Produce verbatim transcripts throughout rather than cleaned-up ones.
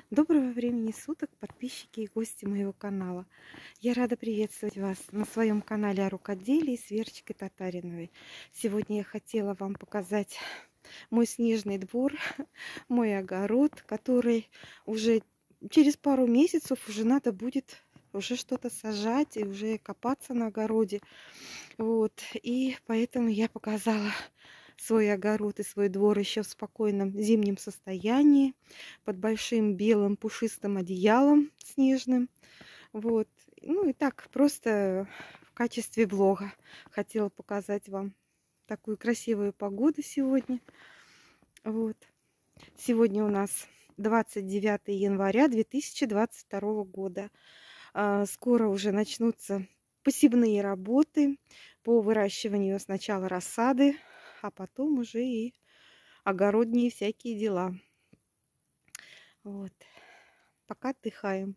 Доброго времени суток, подписчики и гости моего канала. Я рада приветствовать вас на своем канале о рукоделии с Верочкой Татариновой. Сегодня я хотела вам показать мой снежный двор, мой огород, который уже через пару месяцев уже надо будет уже что-то сажать и уже копаться на огороде. Вот. И поэтому я показала свой огород и свой двор еще в спокойном зимнем состоянии, под большим белым пушистым одеялом снежным. Вот. Ну и так, просто в качестве влога хотела показать вам такую красивую погоду сегодня. Вот. Сегодня у нас двадцать девятое января две тысячи двадцать второго года. А, Скоро уже начнутся посевные работы по выращиванию сначала рассады, а потом уже и огородные всякие дела. Вот. Пока отдыхаем.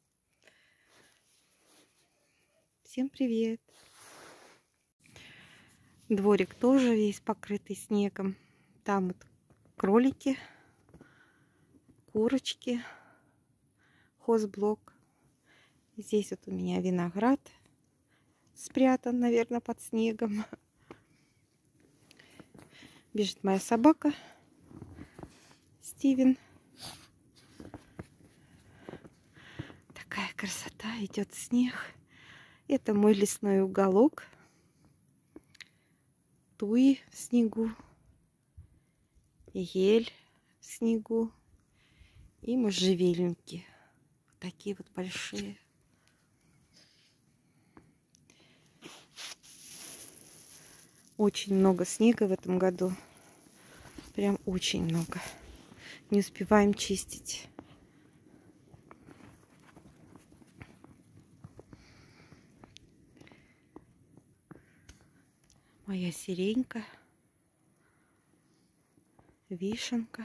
Всем привет! Дворик тоже весь покрытый снегом. Там вот кролики, курочки, хозблок. Здесь вот у меня виноград спрятан, наверное, под снегом. Бежит моя собака Стивен. Такая красота, идет снег. Это мой лесной уголок. Туи в снегу, ель в снегу и можжевельники. Вот такие вот большие. Очень много снега в этом году. Прям очень много. Не успеваем чистить. Моя сиренька, вишенка.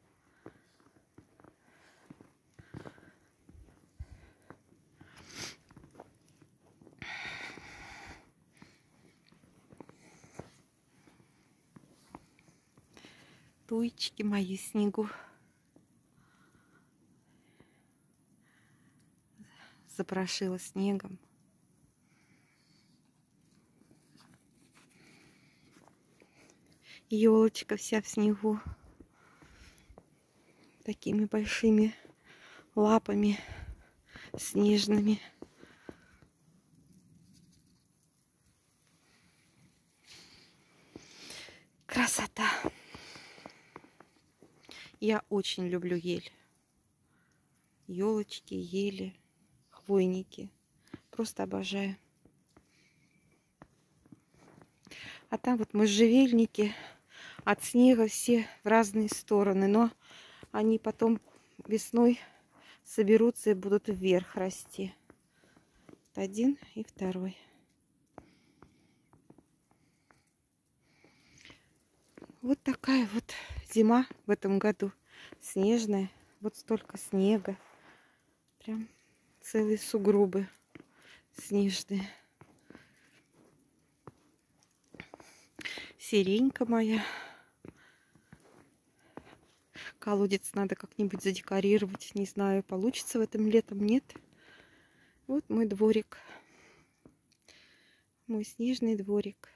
Туечки мои в снегу. Запрошила снегом. Елочка вся в снегу. Такими большими лапами снежными. Красота! Я очень люблю ель. Елочки, ели, хвойники. Просто обожаю. А там вот можжевельники от снега все в разные стороны. Но они потом весной соберутся и будут вверх расти. Вот один и второй. Вот такая вот зима в этом году. Снежная. Вот столько снега. Прям целые сугробы снежные. Сиренька моя. Колодец надо как-нибудь задекорировать. Не знаю, получится в этом летом, нет. Вот мой дворик. Мой снежный дворик.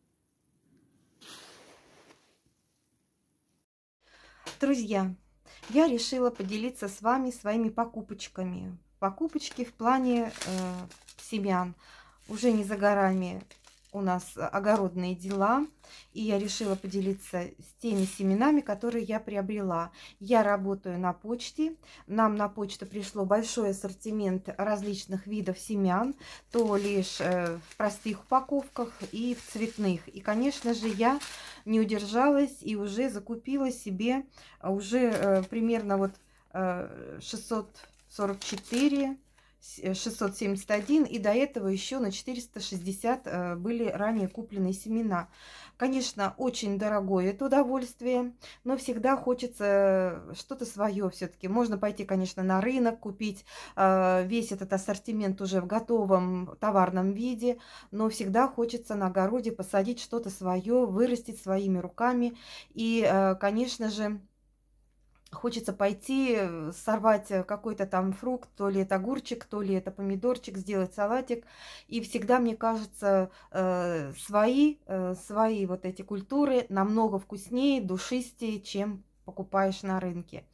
Друзья, я решила поделиться с вами своими покупочками. Покупочки в плане э, семян. Уже не за горами у нас огородные дела. И я решила поделиться с теми семенами, которые я приобрела. Я работаю на почте. Нам на почту пришло большой ассортимент различных видов семян. То лишь э, в простых упаковках и в цветных. И, конечно же, я не удержалась и уже закупила себе уже э, примерно вот э, шестьсот сорок четыре, шестьсот семьдесят один, и до этого еще на четыреста шестьдесят э, были ранее купленные семена. Конечно, очень дорогое это удовольствие, но всегда хочется что-то свое все-таки. Можно пойти, конечно, на рынок, купить э, весь этот ассортимент уже в готовом товарном виде, но всегда хочется на огороде посадить что-то свое, вырастить своими руками. И, э, конечно же, хочется пойти, э, сорвать э, какой-то там фрукт, то ли это огурчик, то ли это помидорчик, сделать салатик. И всегда, мне кажется, э, свои, э, свои вот эти культуры намного вкуснее, душистее, чем покупаешь на рынке.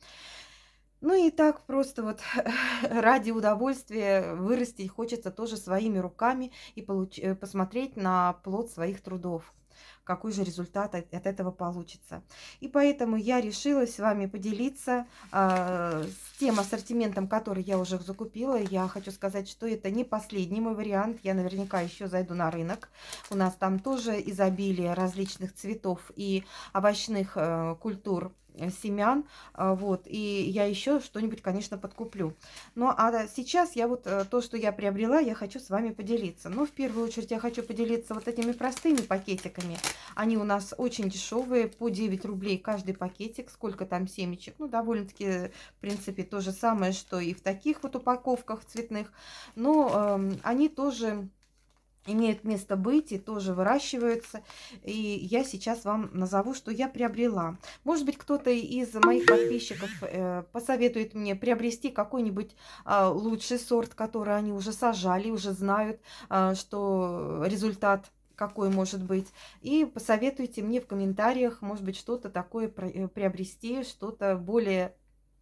Ну и так просто вот ради удовольствия вырастить хочется тоже своими руками и получ- э, посмотреть на плод своих трудов, какой же результат от от этого получится. И поэтому я решила с вами поделиться а, с тем ассортиментом, который я уже закупила. Я хочу сказать, что это не последний мой вариант. Я наверняка еще зайду на рынок. У нас там тоже изобилие различных цветов и овощных э, культур, э, семян. А, Вот, и я еще что-нибудь, конечно, подкуплю. Ну, а сейчас я вот э, то, что я приобрела, я хочу с вами поделиться. Но в первую очередь я хочу поделиться вот этими простыми пакетиками. Они у нас очень дешевые, по девять рублей каждый пакетик. Сколько там семечек? Ну, довольно-таки, в принципе, то же самое, что и в таких вот упаковках цветных. Но эм, они тоже имеют место быть и тоже выращиваются. И я сейчас вам назову, что я приобрела. Может быть, кто-то из моих подписчиков э, посоветует мне приобрести какой-нибудь э, лучший сорт, который они уже сажали, уже знают, э, что результат какой может быть. И посоветуйте мне в комментариях, может быть, что-то такое приобрести, что-то более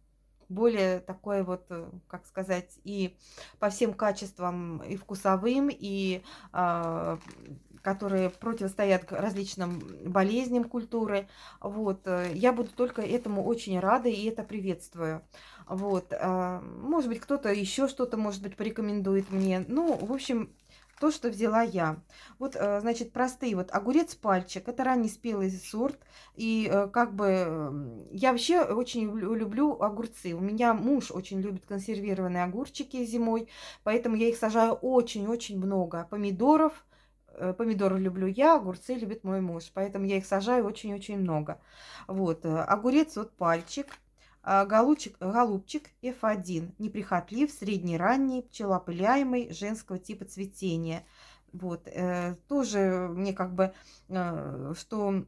более такое вот, э, как сказать, и по всем качествам, и вкусовым, и а, которые противостоят к различным болезням культуры. Вот. э, Я буду только этому очень рада и это приветствую. Вот. а, Может быть, кто-то еще что-то, может быть, порекомендует мне. Ну, в общем, то, что взяла я. Вот, э, значит, простые. Вот огурец пальчик. Это раннеспелый сорт. И э, как бы м, я вообще очень люблю, люблю огурцы. У меня муж очень любит консервированные огурчики зимой, поэтому я их сажаю очень-очень много. Помидоров, э, помидоры люблю я, огурцы любит мой муж, поэтому я их сажаю очень-очень много. Вот, э, огурец вот пальчик. а, Голубчик, голубчик эф один, неприхотлив, средний-ранний, пчелоопыляемый, женского типа цветения. Вот, э, тоже мне как бы, э, что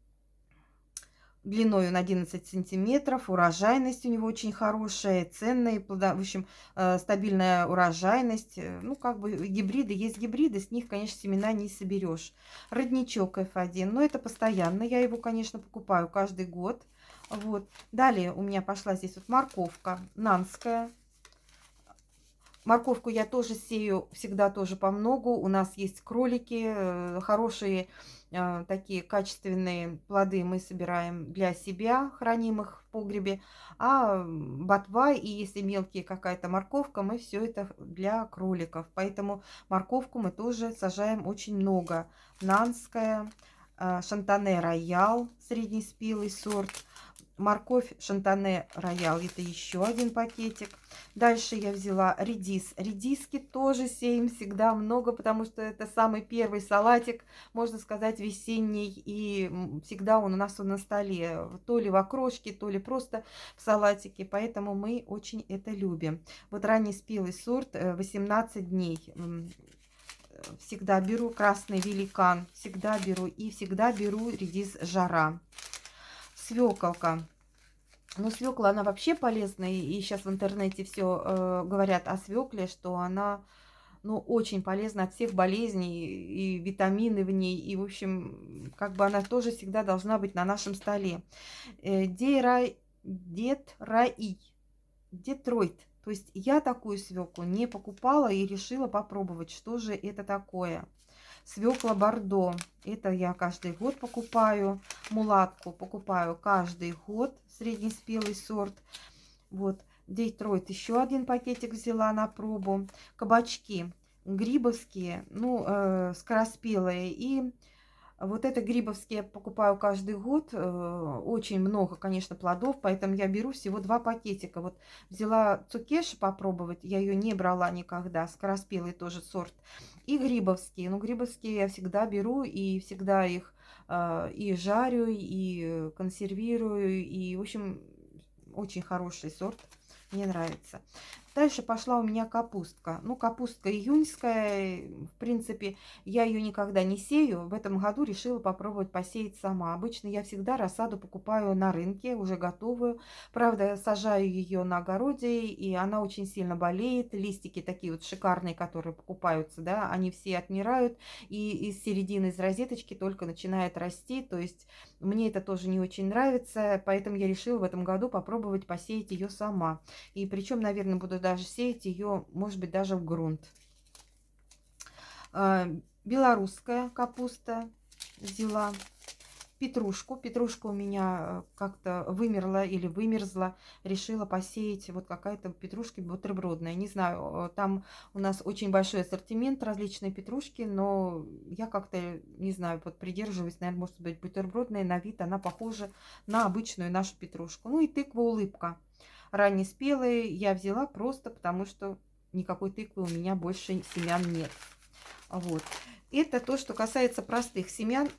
длиной он одиннадцать сантиметров, урожайность у него очень хорошая, ценная, плодо... в общем, э, стабильная урожайность. Э, Ну, как бы гибриды, есть гибриды, с них, конечно, семена не соберешь. Родничок эф один, но это постоянно, я его, конечно, покупаю каждый год. Вот. Далее у меня пошла здесь вот морковка нанская. Морковку я тоже сею всегда тоже по многу. У нас есть кролики, э, хорошие э, такие качественные плоды мы собираем для себя, храним их в погребе. А м, ботва и если мелкие какая-то морковка, мы все это для кроликов. Поэтому морковку мы тоже сажаем очень много. Нанская, э, Шантане Роял, среднеспелый сорт. Морковь Шантане Роял, это еще один пакетик. Дальше я взяла редис. Редиски тоже сеем всегда много, потому что это самый первый салатик, можно сказать, весенний. И м, всегда он у нас на столе, то ли в окрошке, то ли просто в салатике. Поэтому мы очень это любим. Вот ранний спелый сорт, э, восемнадцать дней. М, Всегда беру красный великан, всегда беру. И всегда беру редис жара. Свеколка. Ну, свекла, она вообще полезная. И сейчас в интернете все э, говорят о свекле, что она, ну, очень полезна от всех болезней. И витамины в ней. И, в общем, как бы она тоже всегда должна быть на нашем столе. Э, Дейра... Детраи. Детройт. То есть я такую свеклу не покупала и решила попробовать, что же это такое. Свекла Бордо. Это я каждый год покупаю. Мулатку покупаю каждый год. Среднеспелый сорт. Вот. Детройт еще один пакетик взяла на пробу. Кабачки грибовские, ну, э, скороспелые. И вот это грибовские я покупаю каждый год. Э, Очень много, конечно, плодов, поэтому я беру всего два пакетика. Вот взяла цукеши попробовать, я ее не брала никогда. Скороспелый тоже сорт. И грибовские. Ну, грибовские я всегда беру и всегда их э, и жарю, и консервирую. И, в общем, очень хороший сорт. Мне нравится. Дальше пошла у меня капустка. Ну, капустка июньская, в принципе, я ее никогда не сею. В этом году решила попробовать посеять сама. Обычно я всегда рассаду покупаю на рынке, уже готовую. Правда, сажаю ее на огороде, и она очень сильно болеет. Листики такие вот шикарные, которые покупаются, да, они все отмирают, и из середины, из розеточки только начинает расти. То есть мне это тоже не очень нравится, поэтому я решила в этом году попробовать посеять ее сама. И причем, наверное, буду даже сеять ее, может быть, даже в грунт. Белорусская капуста взяла. Петрушку. Петрушка у меня как-то вымерла или вымерзла. Решила посеять вот какая-то петрушка бутербродная. Не знаю, там у нас очень большой ассортимент различной петрушки, но я как-то, не знаю, вот придерживаюсь, наверное, может быть, бутербродная. На вид она похожа на обычную нашу петрушку. Ну и тыква улыбка. Раннеспелые я взяла просто потому, что никакой тыквы у меня больше семян нет. Вот. Это то, что касается простых семян.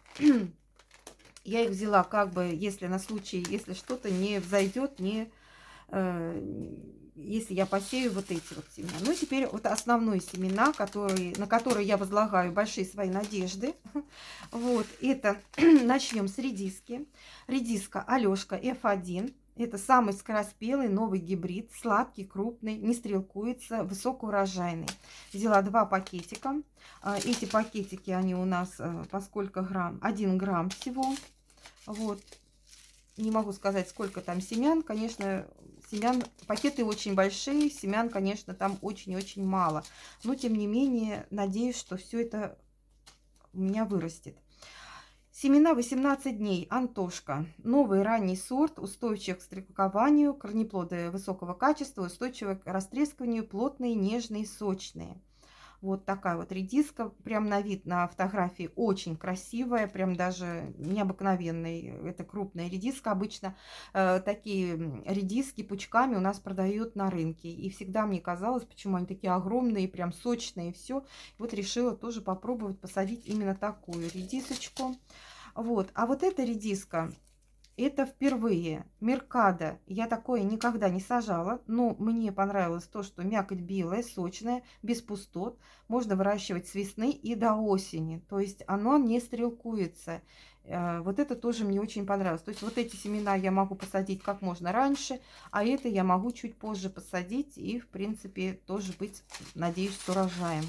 Я их взяла как бы, если на случай, если что-то не взойдет, не, э, если я посею вот эти вот семена. Ну, теперь вот основные семена, которые, на которые я возлагаю большие свои надежды. Вот, это начнем с редиски. Редиска Алешка эф один. Это самый скороспелый новый гибрид, сладкий, крупный, не стрелкуется, высокоурожайный. Взяла два пакетика. Эти пакетики, они у нас по сколько грамм? один грамм всего. Вот. Не могу сказать, сколько там семян. Конечно, семян, пакеты очень большие, семян, конечно, там очень-очень мало. Но, тем не менее, надеюсь, что все это у меня вырастет. Семена восемнадцать дней, Антошка. Новый ранний сорт, устойчив к стрелкованию, корнеплоды высокого качества, устойчивы к растрескиванию, плотные, нежные, сочные. Вот такая вот редиска, прям на вид на фотографии очень красивая, прям даже необыкновенная. Это крупная редиска. Обычно э, такие редиски пучками у нас продают на рынке. И всегда мне казалось, почему они такие огромные, прям сочные и все. Вот решила тоже попробовать посадить именно такую редисочку. Вот. А вот эта редиска, это впервые. Меркадо. Я такое никогда не сажала, но мне понравилось то, что мякоть белая, сочная, без пустот. Можно выращивать с весны и до осени. То есть оно не стрелкуется. Вот это тоже мне очень понравилось. То есть вот эти семена я могу посадить как можно раньше, а это я могу чуть позже посадить и, в принципе, тоже быть, надеюсь, с урожаем.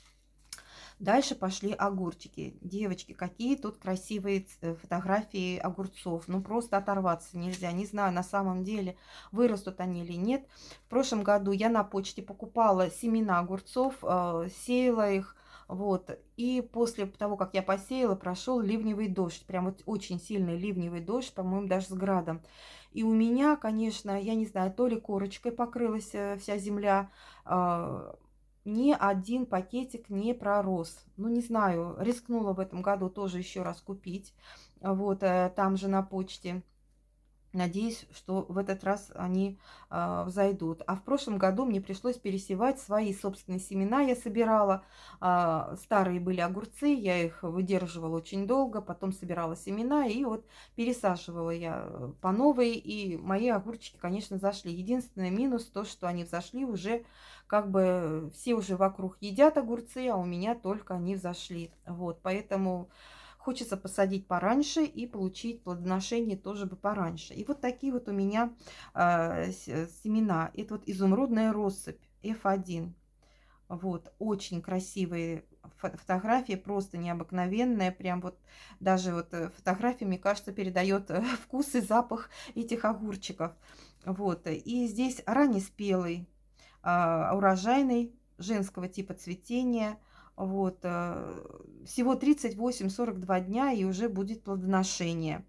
Дальше пошли огурчики. Девочки, какие тут красивые фотографии огурцов. Ну, просто оторваться нельзя. Не знаю, на самом деле, вырастут они или нет. В прошлом году я на почте покупала семена огурцов, э, сеяла их. Вот. И после того, как я посеяла, прошел ливневый дождь. Прям вот очень сильный ливневый дождь, по-моему, даже с градом. И у меня, конечно, я не знаю, то ли корочкой покрылась вся земля, э, ни один пакетик не пророс. Ну, не знаю, рискнула в этом году тоже еще раз купить. Вот, там же на почте. Надеюсь, что в этот раз они э, взойдут. А в прошлом году мне пришлось пересевать свои собственные семена. Я собирала, э, старые были огурцы, я их выдерживала очень долго, потом собирала семена, и вот пересаживала я по новой, и мои огурчики, конечно, зашли. Единственный минус то, что они взошли уже, как бы все уже вокруг едят огурцы, а у меня только они взошли. Вот, поэтому... Хочется посадить пораньше и получить плодоношение тоже бы пораньше. И вот такие вот у меня э, семена. Это вот изумрудная россыпь эф один. Вот, очень красивые фотографии, просто необыкновенная. Прям вот даже вот фотография, мне кажется, передает вкус и запах этих огурчиков. Вот, и здесь раннеспелый, э, урожайный, женского типа цветения. Вот, всего тридцать восемь — сорок два дня, и уже будет плодоношение.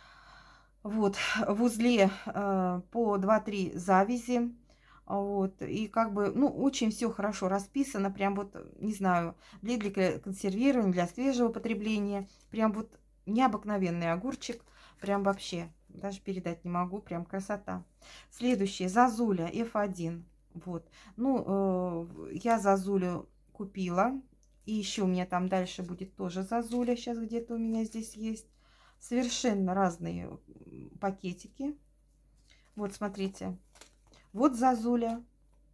Вот, в узле э, по два-три завязи. Вот, и как бы, ну, очень все хорошо расписано. Прям вот, не знаю, для, для консервирования, для свежего потребления. Прям вот необыкновенный огурчик. Прям вообще, даже передать не могу. Прям красота. Следующее, зазуля эф один. Вот, ну, э, я зазулю купила. И еще у меня там дальше будет тоже зазуля. Сейчас где-то у меня здесь есть. Совершенно разные пакетики. Вот, смотрите. Вот зазуля.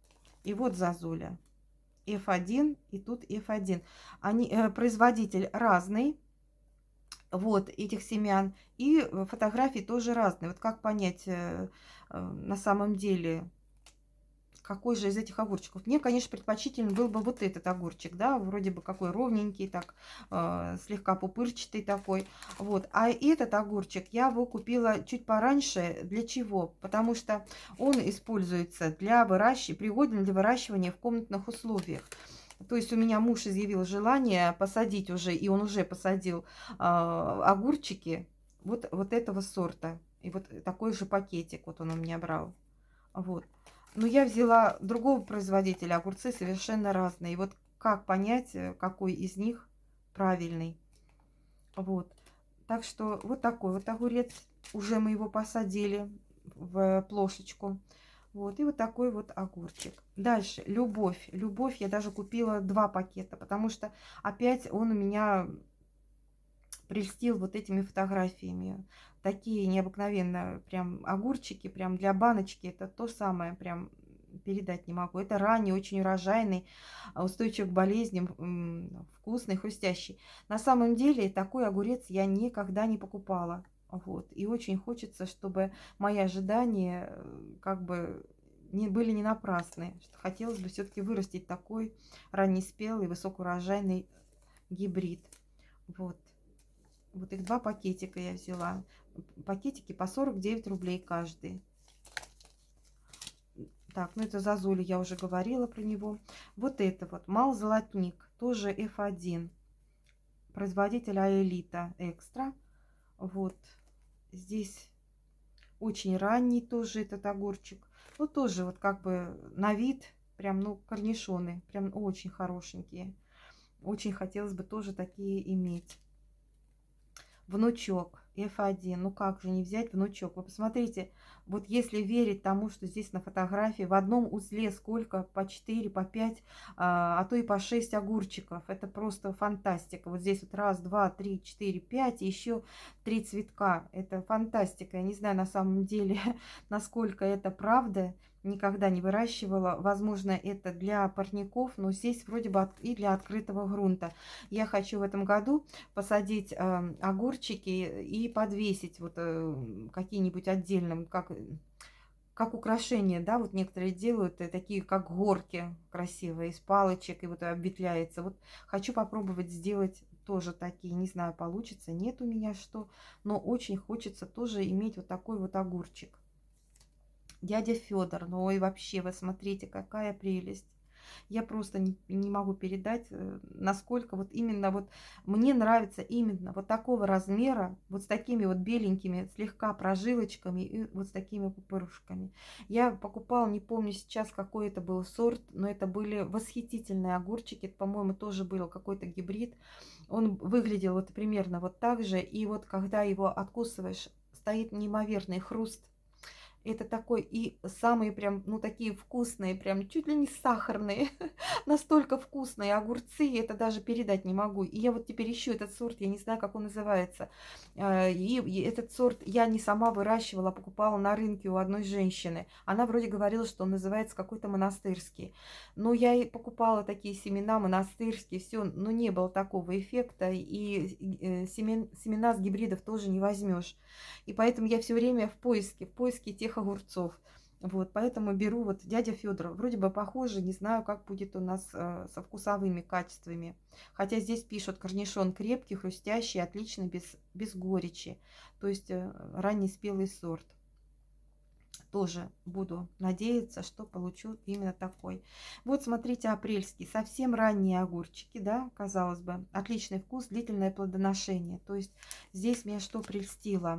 И вот зазуля. эф один и тут эф один. Они, э, производитель разный. Вот этих семян. И фотографии тоже разные. Вот как понять э, э, на самом деле, какой же из этих огурчиков? Мне, конечно, предпочтителен был бы вот этот огурчик, да, вроде бы какой ровненький, так, э, слегка пупырчатый такой. Вот. А этот огурчик я его купила чуть пораньше. Для чего? Потому что он используется для выращивания, пригоден для выращивания в комнатных условиях. То есть у меня муж изъявил желание посадить уже, и он уже посадил э, огурчики вот, вот этого сорта. И вот такой же пакетик вот он у меня брал. Вот. Но я взяла другого производителя, огурцы совершенно разные. И вот как понять, какой из них правильный. Вот. Так что вот такой вот огурец. Уже мы его посадили в плошечку. Вот. И вот такой вот огурчик. Дальше. Любовь. Любовь. Я даже купила два пакета, потому что опять он у меня прельстил вот этими фотографиями. Такие необыкновенно прям огурчики, прям для баночки. Это то самое, прям передать не могу. Это ранний, очень урожайный, устойчив к болезням, вкусный, хрустящий. На самом деле такой огурец я никогда не покупала. Вот. И очень хочется, чтобы мои ожидания как бы не были не напрасны. Что хотелось бы все-таки вырастить такой раннеспелый, высокоурожайный гибрид. Вот. Вот их два пакетика я взяла. Пакетики по сорок девять рублей каждый. Так, ну это зазули, я уже говорила про него. Вот это вот, мал-золотник, тоже эф один. Производитель Аэлита Экстра. Вот. Здесь очень ранний тоже этот огурчик. Ну тоже вот как бы на вид, прям, ну, корнишоны. Прям очень хорошенькие. Очень хотелось бы тоже такие иметь. Внучок эф один. Ну как же не взять внучок? Вы посмотрите, вот если верить тому, что здесь на фотографии, в одном узле сколько? По четыре, по пять, а, а то и по шесть огурчиков. Это просто фантастика. Вот здесь вот раз, два, три, четыре, пять, и еще три цветка. Это фантастика. Я не знаю на самом деле, насколько это правда. Никогда не выращивала. Возможно, это для парников, но здесь вроде бы и для открытого грунта. Я хочу в этом году посадить э, огурчики и подвесить вот э, какие-нибудь отдельным, как, как украшения, да, вот некоторые делают э, такие, как горки красивые, из палочек, и вот обветвляется. Вот хочу попробовать сделать тоже такие, не знаю, получится, нет у меня что, но очень хочется тоже иметь вот такой вот огурчик. Дядя Федор, ну и вообще, вы смотрите, какая прелесть. Я просто не, не могу передать, насколько вот именно вот мне нравится именно вот такого размера, вот с такими вот беленькими слегка прожилочками и вот с такими пупырушками. Я покупала, не помню сейчас, какой это был сорт, но это были восхитительные огурчики. По-моему, тоже был какой-то гибрид. Он выглядел вот примерно вот так же. И вот когда его откусываешь, стоит неимоверный хруст. Это такой, и самые прям, ну, такие вкусные, прям чуть ли не сахарные, настолько вкусные огурцы, это даже передать не могу. И я вот теперь ищу этот сорт, я не знаю, как он называется. И, и этот сорт я не сама выращивала, а покупала на рынке у одной женщины. Она вроде говорила, что он называется какой-то монастырский. Но я и покупала такие семена монастырские, все, но не было такого эффекта. И семен, семена с гибридов тоже не возьмешь. И поэтому я все время в поиске, в поиске тех огурцов. Вот, поэтому беру вот дядя Федор. Вроде бы похоже, не знаю, как будет у нас э, со вкусовыми качествами. Хотя здесь пишут, корнишон крепкий, хрустящий, отличный, без, без горечи. То есть э, ранний спелый сорт. Тоже буду надеяться, что получу именно такой. Вот смотрите, апрельский. Совсем ранние огурчики, да, казалось бы. Отличный вкус, длительное плодоношение. То есть здесь меня что прельстило?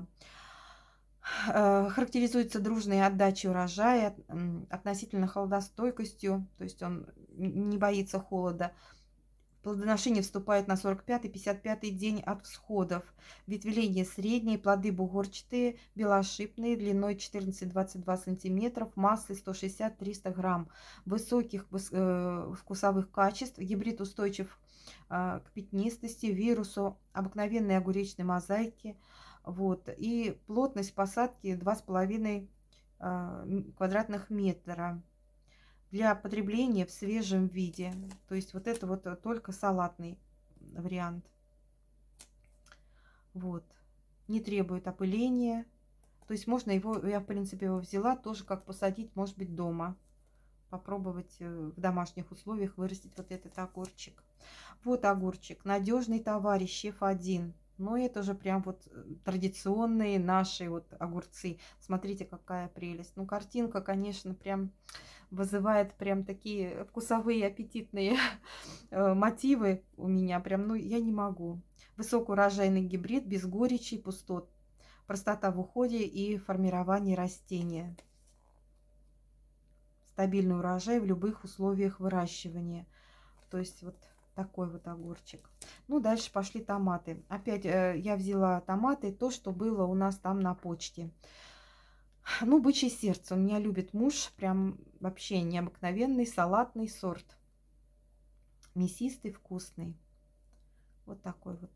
Характеризуется дружной отдачей урожая, относительно холодостойкостью, то есть он не боится холода. Плодоношение вступает на сорок пятый — пятьдесят пятый день от всходов. Ветвление средние, плоды бугорчатые, белошипные, длиной четырнадцать — двадцать два сантиметров, массой сто шестьдесят — триста грамм. Высоких э, вкусовых качеств, гибрид устойчив э, к пятнистости, вирусу, обыкновенной огуречной мозаики. Вот. И плотность посадки два с половиной э, квадратных метра. для потребления в свежем виде. То есть вот это вот только салатный вариант. Вот. Не требует опыления. То есть можно его, я в принципе его взяла, тоже как посадить, может быть, дома. Попробовать в домашних условиях вырастить вот этот огурчик. Вот огурчик. Надежный товарищ, шеф один. Но это же прям вот традиционные наши вот огурцы. Смотрите, какая прелесть. Ну, картинка, конечно, прям вызывает прям такие вкусовые, аппетитные мотивы у меня. Прям, ну, я не могу. Высокоурожайный гибрид, без горечи и пустот. Простота в уходе и формировании растения. Стабильный урожай в любых условиях выращивания. То есть вот такой вот огурчик. Ну, дальше пошли томаты. Опять э, я взяла томаты, то, что было у нас там на почте. Ну, бычье сердце. У меня любит муж. Прям вообще необыкновенный салатный сорт. Мясистый, вкусный. Вот такой вот.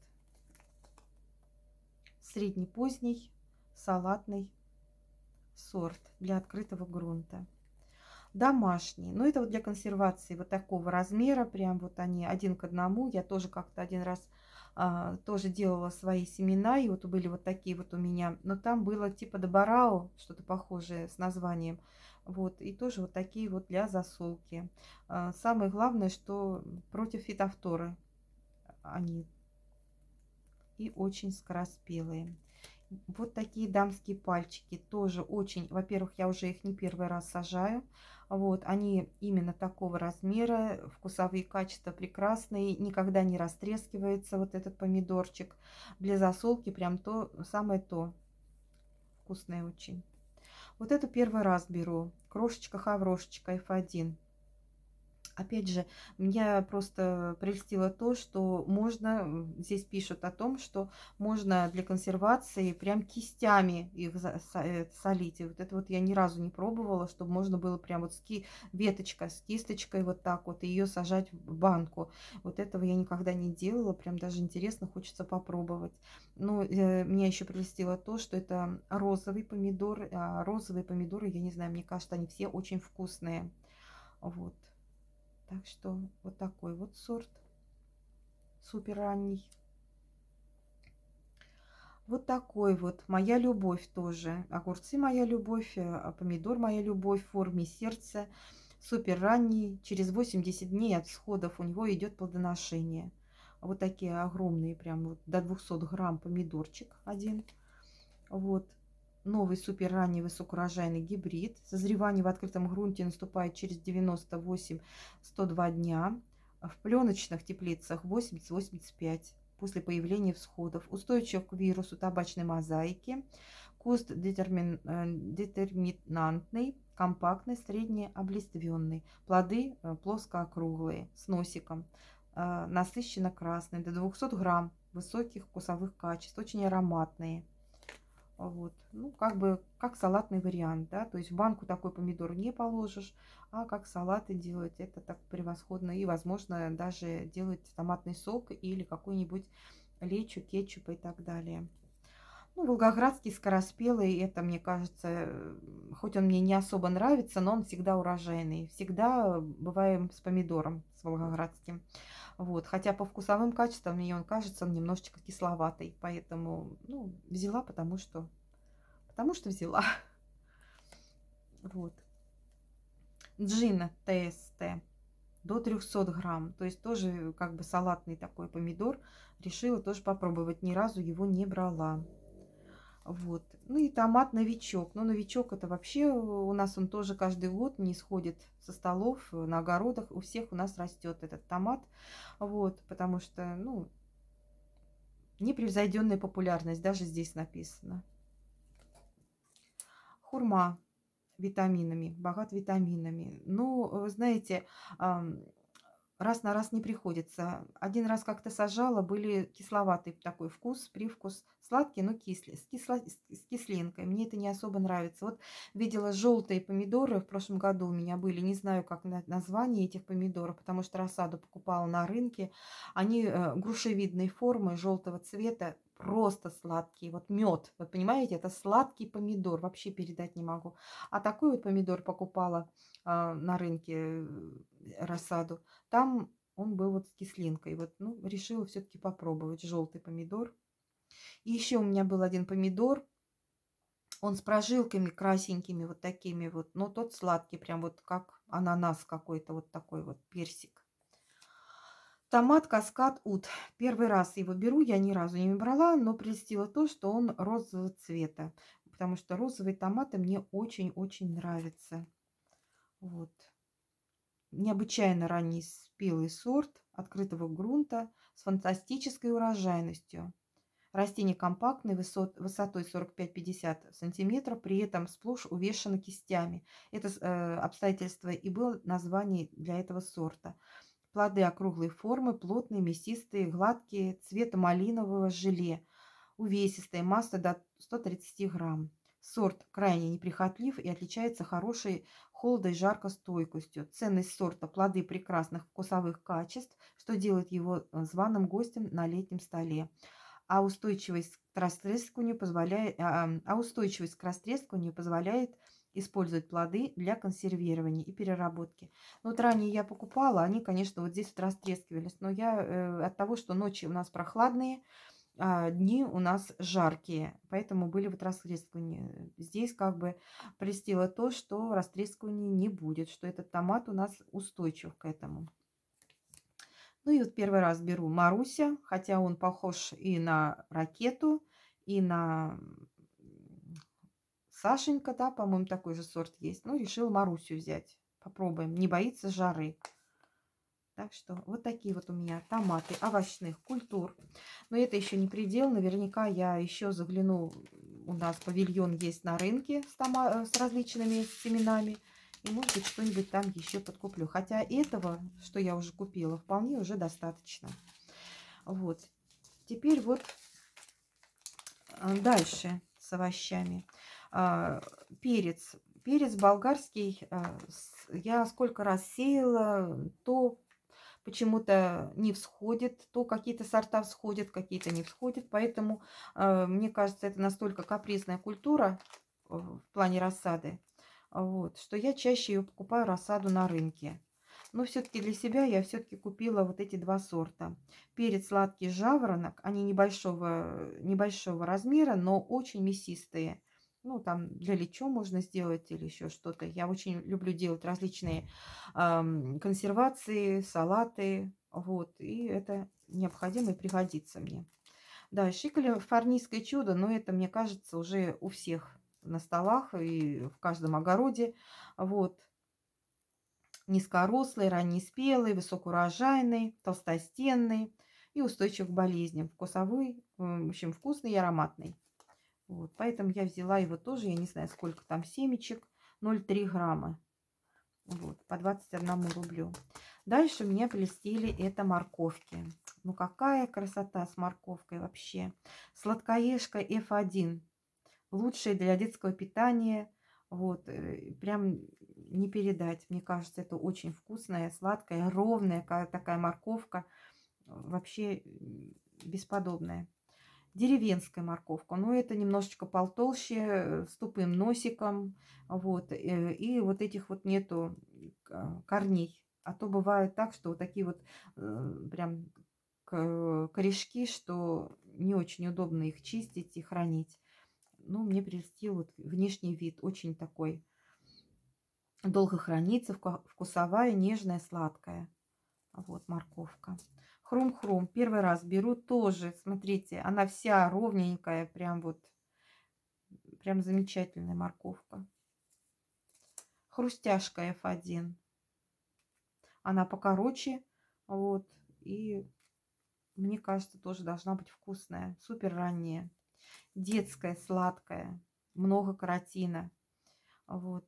Среднепоздний салатный сорт для открытого грунта. Домашние. Ну, это вот для консервации вот такого размера. Прям вот они один к одному. Я тоже как-то один раз а, тоже делала свои семена. И вот были вот такие вот у меня. Но там было типа добарао, что-то похожее с названием. Вот. И тоже вот такие вот для засолки. А, самое главное, что против фитофторы они. И очень скороспелые. Вот такие дамские пальчики тоже очень, во-первых, я уже их не первый раз сажаю. Вот, они именно такого размера, вкусовые качества прекрасные, никогда не растрескивается вот этот помидорчик. Для засолки прям то самое то. Вкусное очень. Вот эту первый раз беру. Крошечка-хаврошечка эф один. Опять же, меня просто прельстило то, что можно, здесь пишут о том, что можно для консервации прям кистями их солить. И вот это вот я ни разу не пробовала, чтобы можно было прям вот ски, веточка с кисточкой вот так вот ее сажать в банку. Вот этого я никогда не делала, прям даже интересно, хочется попробовать. Ну, э, меня еще прельстило то, что это розовый помидор, а розовые помидоры, я не знаю, мне кажется, они все очень вкусные. Вот. Так что вот такой вот сорт. Супер ранний. Вот такой вот. Моя любовь тоже. Огурцы моя любовь, а помидор моя любовь в форме сердца. Супер ранний. Через восемьдесят дней от всходов у него идет плодоношение. Вот такие огромные, прям вот до двухсот грамм помидорчик один. Вот. Новый супер ранний высокоурожайный гибрид. Созревание в открытом грунте наступает через девяносто восемь — сто два дня. В пленочных теплицах восемьдесят — восемьдесят пять после появления всходов. Устойчив к вирусу табачной мозаики. Куст детермин, детерминантный, компактный, среднеоблиственный. Плоды плоско-округлые, с носиком. Насыщенно красный, до двухсот грамм. Высоких вкусовых качеств, очень ароматные. Вот. Ну, как бы, как салатный вариант, да, то есть в банку такой помидор не положишь, а как салаты делать, это так превосходно. И, возможно, даже делать томатный сок или какой-нибудь лечо, кетчуп и так далее. Ну, волгоградский скороспелый, это, мне кажется, хоть он мне не особо нравится, но он всегда урожайный. Всегда бываем с помидором, с волгоградским. Вот. Хотя по вкусовым качествам мне он кажется он немножечко кисловатый. Поэтому, ну, взяла, потому что, потому что взяла. Вот. Джина ТСТ до трёхсот грамм. То есть тоже как бы салатный такой помидор. Решила тоже попробовать. Ни разу его не брала. Вот. Ну и томат новичок. Но новичок это вообще у нас он тоже каждый год не сходит со столов, на огородах. У всех у нас растет этот томат. Вот. Потому что, ну, непревзойденная популярность. Даже здесь написано. Хурма витаминами. Богат витаминами. Ну, вы знаете, раз на раз не приходится. Один раз как-то сажала, были кисловатый такой вкус, привкус, сладкий, но кислый, с, кисло, с кислинкой. Мне это не особо нравится. Вот видела желтые помидоры в прошлом году у меня были. Не знаю, как название этих помидоров, потому что рассаду покупала на рынке. Они э, грушевидной формы, желтого цвета, просто сладкие. Вот мед, вы понимаете, это сладкий помидор, вообще передать не могу. А такой вот помидор покупала э, на рынке э, рассаду. Там он был вот с кислинкой. Вот, ну, решила все-таки попробовать желтый помидор. И еще у меня был один помидор. Он с прожилками красенькими, вот такими вот. Но тот сладкий, прям вот как ананас какой-то, вот такой вот персик. Томат Каскад Ут. Первый раз его беру, я ни разу не брала, но прельстило то, что он розового цвета. Потому что розовые томаты мне очень-очень нравятся. Вот. Необычайно ранний спелый сорт открытого грунта с фантастической урожайностью. Растение компактное, высот, высотой сорок пять — пятьдесят сантиметров, при этом сплошь увешано кистями. Это э, обстоятельство и было название для этого сорта. Плоды округлой формы, плотные, мясистые, гладкие, цвета малинового желе, увесистая, масса до ста тридцати грамм. Сорт крайне неприхотлив и отличается хорошей холодо- и жаркостойкостью. Ценность сорта – плоды прекрасных вкусовых качеств, что делает его званым гостем на летнем столе. А устойчивость к растрескиванию позволяет, а, а устойчивость к растрескиванию позволяет использовать плоды для консервирования и переработки. Ну, вот ранее я покупала, они, конечно, вот здесь вот растрескивались, но я э, от того, что ночи у нас прохладные, а дни у нас жаркие, поэтому были вот растрескивания. Здесь как бы прельстило то, что растрескивания не будет, что этот томат у нас устойчив к этому. Ну и вот первый раз беру Маруся, хотя он похож и на ракету, и на Сашенька, да, по-моему, такой же сорт есть. Ну, решила Марусю взять. Попробуем. Не боится жары. Так что вот такие вот у меня томаты овощных культур. Но это еще не предел. Наверняка я еще загляну. У нас павильон есть на рынке с, тома... с различными семенами. И, может быть, что-нибудь там еще подкуплю. Хотя этого, что я уже купила, вполне уже достаточно. Вот. Теперь вот дальше с овощами. Перец. Перец болгарский. Я сколько раз сеяла, то почему-то не всходит, то какие-то сорта всходят, какие-то не всходят. Поэтому, мне кажется, это настолько капризная культура в плане рассады, вот, что я чаще ее покупаю рассаду на рынке. Но все-таки для себя я все-таки купила вот эти два сорта. Перец сладкий жаворонок, они небольшого, небольшого размера, но очень мясистые. Ну, там для лечо можно сделать или еще что-то. Я очень люблю делать различные э, консервации, салаты. Вот, и это необходимо и пригодится мне. Дальше калифорнийское чудо, но это, мне кажется, уже у всех на столах и в каждом огороде. Вот. Низкорослый, раннеспелый, высокоурожайный, толстостенный и устойчив к болезням. Вкусовой, в общем, вкусный и ароматный. Вот, поэтому я взяла его тоже, я не знаю, сколько там семечек, ноль целых три грамма. Вот, по двадцать одному рублю. Дальше меня прельстили это морковки. Ну, какая красота с морковкой вообще. Сладкоежка эф один. Лучшая для детского питания. Вот, прям не передать. Мне кажется, это очень вкусная, сладкая, ровная такая морковка. Вообще бесподобная. Деревенская морковка. Но это немножечко полтолще, с тупым носиком. Вот, и вот этих вот нету корней. А то бывает так, что вот такие вот прям корешки, что не очень удобно их чистить и хранить. Ну, мне прельстил вот внешний вид, очень такой долго хранится, вкусовая, нежная, сладкая. Вот морковка. Хрум-хрум. Первый раз беру тоже. Смотрите, она вся ровненькая, прям вот, прям замечательная морковка. Хрустяшка эф один. Она покороче, вот, и мне кажется, тоже должна быть вкусная. Супер ранняя. Детская, сладкая, много каротина. Вот.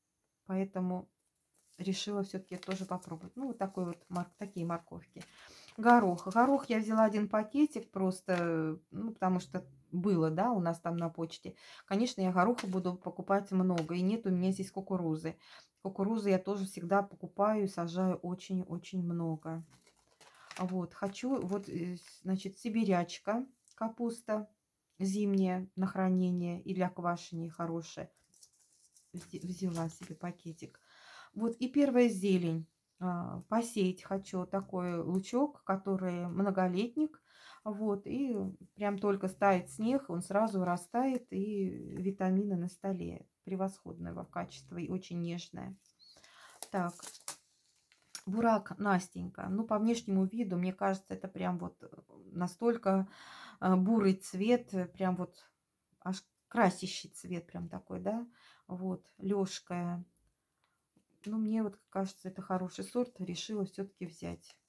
Поэтому решила все-таки тоже попробовать. Ну, вот такой вот, такие морковки. Горох. Горох я взяла один пакетик просто, ну, потому что было, да, у нас там на почте. Конечно, я гороха буду покупать много. И нет у меня здесь кукурузы. Кукурузы я тоже всегда покупаю и сажаю очень-очень много. Вот, хочу, вот, э, значит, сибирячка, капуста зимняя на хранение и для квашения хорошая. Взе- Взяла себе пакетик. Вот и первая зелень. А, посеять хочу такой лучок, который многолетник. Вот, и прям только стает снег, он сразу растает, и витамины на столе. Превосходного качества и очень нежное. Так, бурак Настенька. Ну, по внешнему виду, мне кажется, это прям вот настолько а, бурый цвет, э, прям вот аж красящий цвет прям такой, да. Вот, Лёшка. Ну, мне вот кажется, это хороший сорт. Решила все-таки взять.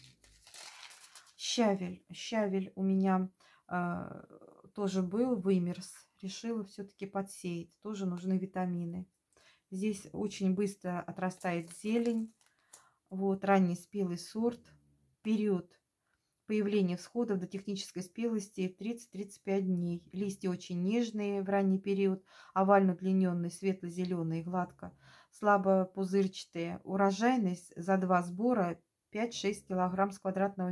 Щавель. Щавель у меня э, тоже был, вымерз. Решила все-таки подсеять. Тоже нужны витамины. Здесь очень быстро отрастает зелень. Вот, ранний спелый сорт. Период появления всходов до технической спелости тридцать-тридцать пять дней. Листья очень нежные в ранний период, овально удлиненные, светло-зеленые, гладко, слабо пузырчатые. Урожайность за два сбора пять-шесть килограмм с квадратного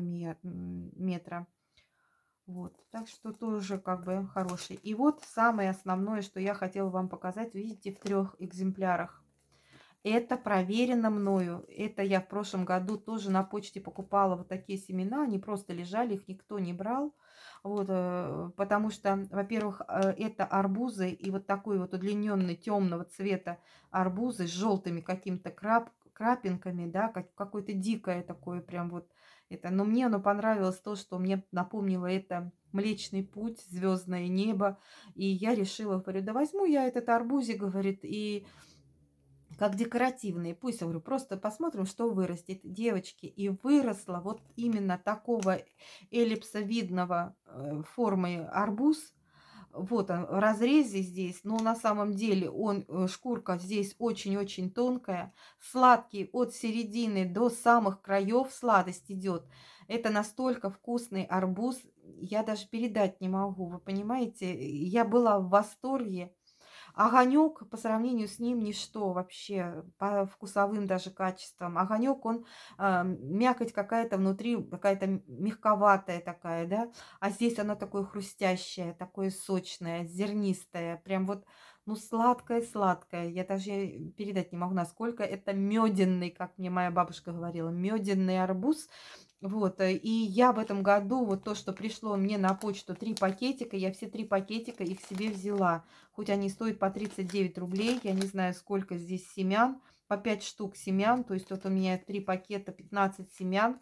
метра. Вот, так что тоже как бы хороший. И вот самое основное, что я хотела вам показать, видите, в трех экземплярах. Это проверено мною. Это я в прошлом году тоже на почте покупала вот такие семена. Они просто лежали, их никто не брал. Вот, э, потому что, во-первых, э, это арбузы. И вот такой вот удлиненный темного цвета арбузы с желтыми какими-то крап, крапинками, да, как, какое-то дикое такое прям вот это. Но мне оно понравилось то, что мне напомнило это Млечный Путь, звездное небо. И я решила, говорю, да возьму я этот арбузик, говорит, и как декоративные. Пусть, я говорю, просто посмотрим, что вырастет. Девочки, и выросло вот именно такого эллипсовидного э, формы арбуз. Вот он в разрезе здесь, но на самом деле он, э, шкурка здесь очень-очень тонкая. Сладкий от середины до самых краев сладость идет. Это настолько вкусный арбуз, я даже передать не могу. Вы понимаете, я была в восторге. Огонек по сравнению с ним ничто вообще, по вкусовым даже качествам. Огонек, он а, мякоть какая-то внутри, какая-то мягковатая такая, да, а здесь она такое хрустящее, такое сочное, зернистое, прям вот, ну, сладкое-сладкое. Я даже передать не могу, насколько это меденный, как мне моя бабушка говорила, меденный арбуз. Вот, э, и я в этом году, вот то, что пришло мне на почту, три пакетика, я все три пакетика их себе взяла. Хоть они стоят по тридцать девять рублей, я не знаю, сколько здесь семян, по пять штук семян, то есть вот у меня три пакета, пятнадцать семян.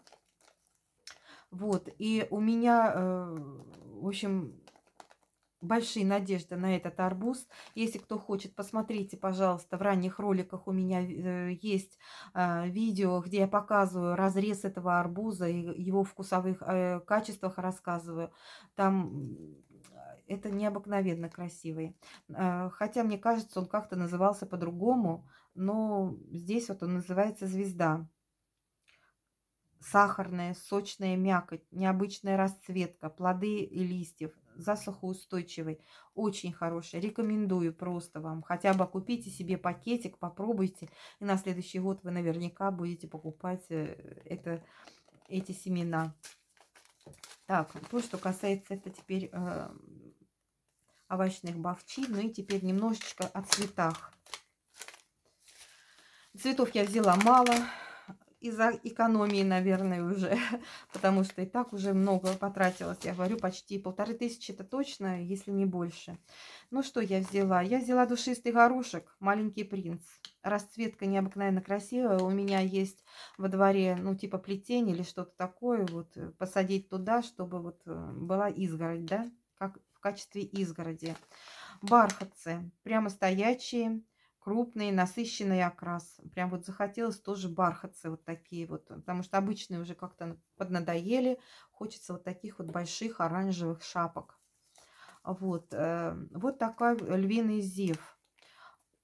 Вот, и у меня, э, в общем, большие надежды на этот арбуз. Если кто хочет, посмотрите, пожалуйста, в ранних роликах у меня э, есть э, видео, где я показываю разрез этого арбуза и его вкусовых э, качествах рассказываю. Там это необыкновенно красивый. Э, хотя, мне кажется, он как-то назывался по-другому, но здесь вот он называется «Звезда». Сахарная, сочная мякоть, необычная расцветка, плоды и листьев, засухоустойчивый, очень хороший. Рекомендую просто вам. Хотя бы купите себе пакетик, попробуйте. И на следующий год вы наверняка будете покупать это, эти семена. Так, то, что касается это теперь э, овощных бавчин. Ну и теперь немножечко о цветах. Цветов я взяла мало. Из-за экономии, наверное, уже, потому что и так уже много потратилось. Я говорю, почти полторы тысячи, это точно, если не больше. Ну, что я взяла? Я взяла душистый горошек, маленький принц. Расцветка необыкновенно красивая. У меня есть во дворе, ну, типа плетень или что-то такое. Вот посадить туда, чтобы вот была изгородь, да, как в качестве изгороди. Бархатцы, прямо стоячие. Крупный, насыщенный окрас. Прям вот захотелось тоже бархатцы вот такие вот. Потому что обычные уже как-то поднадоели. Хочется вот таких вот больших оранжевых шапок. Вот. Вот такой львиный зев.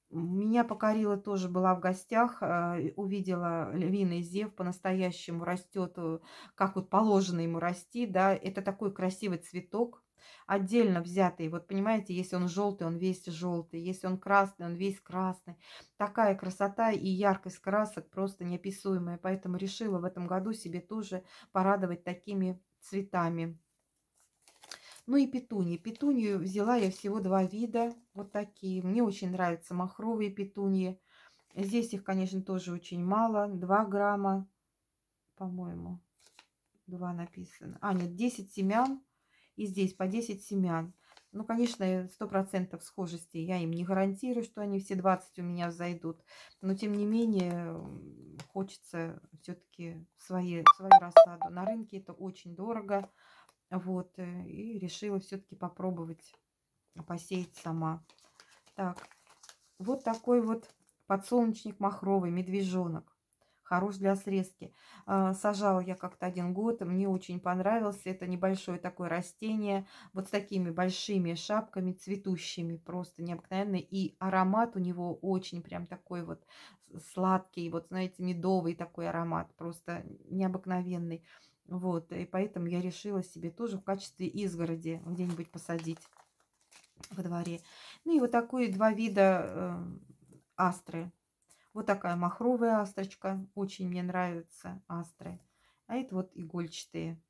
Меня покорила тоже, была в гостях, э, увидела львиный зев, по-настоящему растет, э, как вот положено ему расти, да. Это такой красивый цветок, отдельно взятый. Вот понимаете, если он желтый, он весь желтый, если он красный, он весь красный. Такая красота и яркость красок просто неописуемая. Поэтому решила в этом году себе тоже порадовать такими цветами. Ну и петуньи. Петунью взяла я всего два вида, вот такие. Мне очень нравятся махровые петуньи. Здесь их, конечно, тоже очень мало, два грамма, по-моему, два написано. А, нет, десять семян, и здесь по десять семян. Ну, конечно, сто процентов схожести я им не гарантирую, что они все двадцать у меня зайдут. Но, тем не менее, хочется все-таки свои, свою рассаду. На рынке это очень дорого. Вот, э, и решила все-таки попробовать посеять сама. Так, вот такой вот подсолнечник махровый, медвежонок. Хорош для срезки. А, Сажала я как-то один год, мне очень понравился. Это небольшое такое растение, вот с такими большими шапками, цветущими, просто необыкновенный. И аромат у него очень прям такой вот сладкий, вот знаете, медовый такой аромат, просто необыкновенный. Вот, и поэтому я решила себе тоже в качестве изгороди где-нибудь посадить во дворе. Ну и вот такие два вида э, астры. Вот такая махровая астрочка, очень мне нравятся астры. А это вот игольчатые,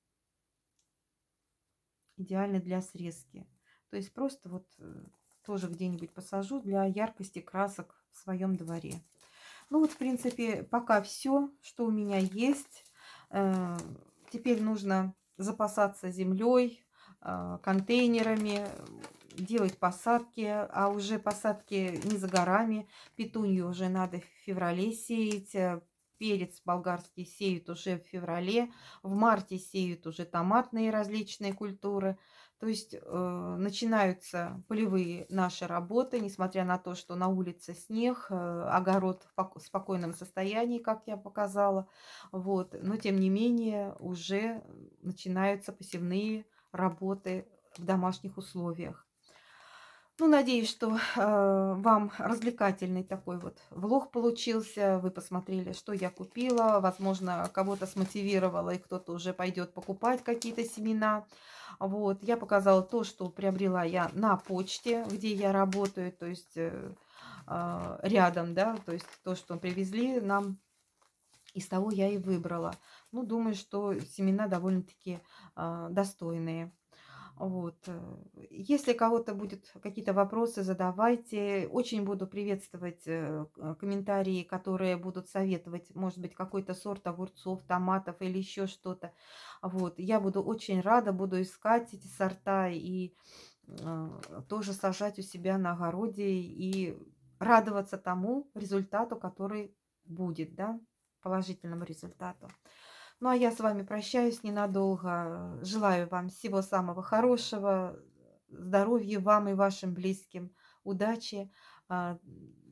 идеально для срезки. То есть просто вот э, тоже где-нибудь посажу для яркости красок в своем дворе. Ну вот, в принципе, пока все, что у меня есть. Э, Теперь нужно запасаться землей, э, контейнерами, делать посадки, а уже посадки не за горами. Петунью уже надо в феврале сеять, э, перец болгарский сеют уже в феврале, в марте сеют уже томатные различные культуры. То есть э, начинаются полевые наши работы, несмотря на то, что на улице снег, э, огород в пок- спокойном состоянии, как я показала. Вот. Но тем не менее уже начинаются посевные работы в домашних условиях. Ну, надеюсь, что э, вам развлекательный такой вот влог получился. Вы посмотрели, что я купила. Возможно, кого-то смотивировала, и кто-то уже пойдет покупать какие-то семена. Вот. Я показала то, что приобрела я на почте, где я работаю, то есть э, э, рядом, да, то есть то, что привезли нам, из того я и выбрала. Ну, думаю, что семена довольно-таки э, достойные. Вот. э, Если у кого-то будут какие-то вопросы, задавайте. Очень буду приветствовать э, к- комментарии, которые будут советовать, может быть, какой-то сорт огурцов, томатов или еще что-то. Вот. Я буду очень рада, буду искать эти сорта и э, тоже сажать у себя на огороде и радоваться тому результату, который будет, да, положительному результату. Ну, а я с вами прощаюсь ненадолго. Желаю вам всего самого хорошего, здоровья вам и вашим близким, удачи, а,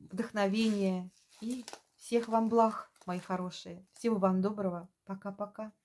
вдохновения и всех вам благ, мои хорошие. Всего вам доброго. Пока-пока.